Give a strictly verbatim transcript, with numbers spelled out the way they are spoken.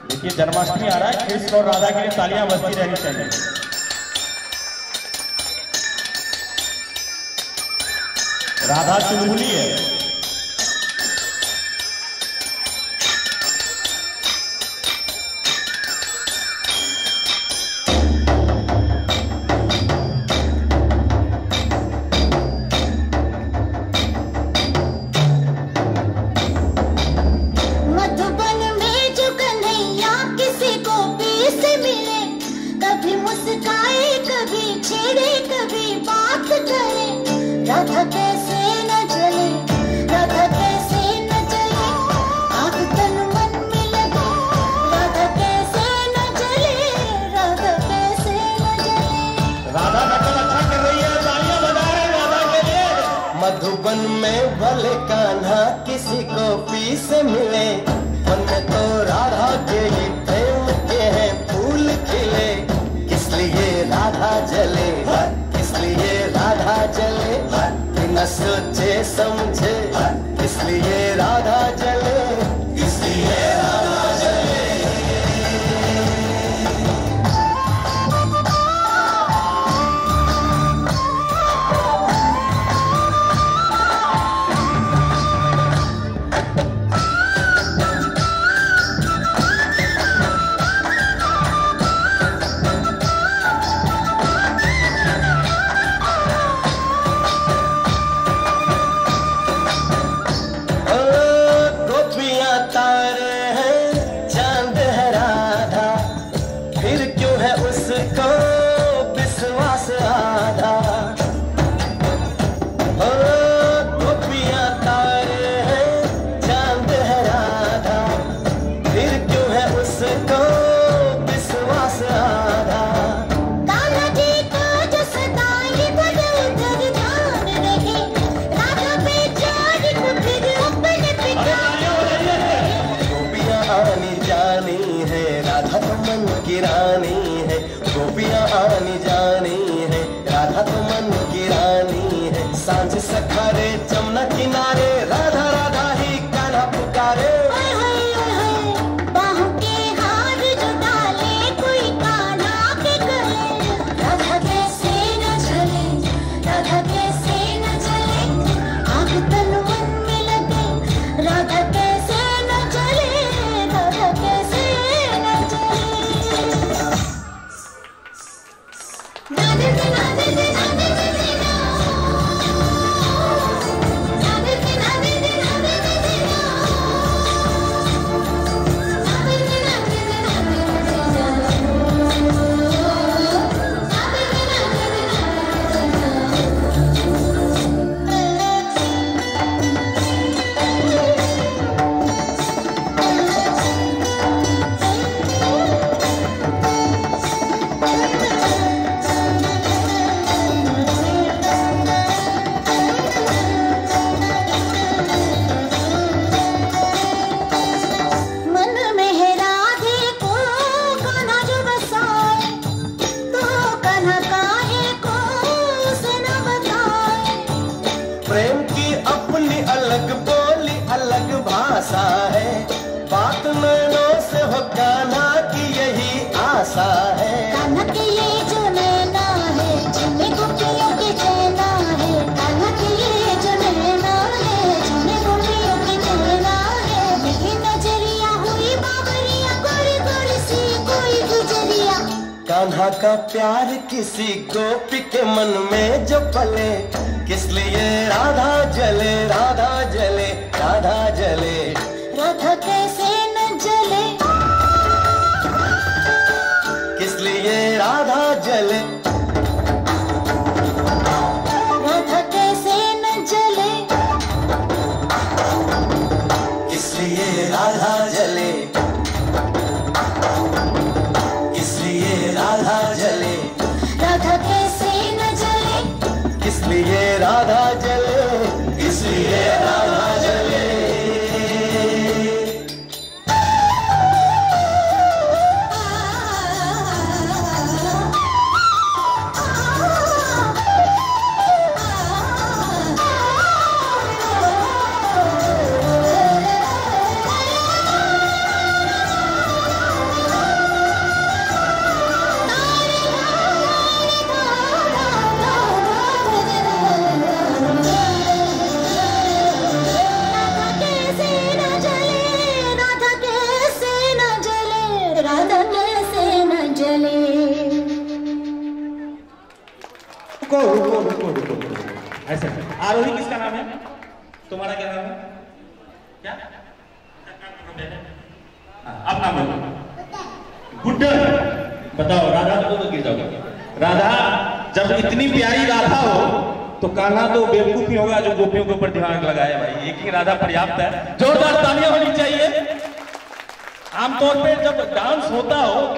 देखिए जन्माष्टमी आ रहा है, कृष्ण और राधा के लिए तालियां बजती रहनी चाहिए। राधा चुलबुली है। राधा कैसे न जले, राधा कैसे न जले, आग तन मन में लगे, राधा कैसे न जले, राधा कैसे न जले। राधा नकल अच्छा कर रही है, तालियां बजा रहे हैं राधा के लिए। मधुबन में भले कान्हा किसी को पी से मिले, मन में तो राधा के ही प्रेम के हैं फूल खिले। किस लिए राधा जले, किस लिए राधा जले, बिना सोचे समझे, इसलिए राधा जले, इसलिए राधा जले। सांझ सखारे जमुना किनारे, राधा राधा ही कान्हा पुकारे। बाहों के हार जो डाले कोई कान्हा के गले, राधा कैसे न जले, राधा कैसे न जले, आग तन मन में लगे, राधा कैसे न जले, राधा कैसे न जले। राधे राधे राधे है, बात नैनों से हो कान्हा की यही आशा है। कान्हा के ये जो नैना है, जिनमें गोपियों के चैना है, कान्हा के ये जो नैना है, जिनमें गोपियों के चैना है। देखी नजरिया हुई बाबरिया, गोरी गोरी सी कोई गुजरिया। कान्हा का प्यार किसी गोपी के मन में जो पले, किस लिए राधा जले, राधा जले, राधा जले, राधा कैसे न जले, किस लिए राधा जले, राधा कैसे न जले, किस लिए राधा जले, किस लिए राधा जले, राधा कैसे न जले, किस लिए राधा जले, इसलिए राधा जले। रुको रुको रुको रुको ऐसे आरोही किसका नाम है? तुम्हारा क्या नाम है? क्या अब नाम बोलो। गुड्डन। बताओ राधा को तो गिर जाओगे। राधा जब इतनी प्यारी राधा हो तो कान्हा तो बेवकूफ ही होगा जो गोपियों के ऊपर दिमाग लगाया। भाई एक ही राधा पर्याप्त है। जोरदार तालियां होनी चाहिए। आमतौर पे जब डांस होता हो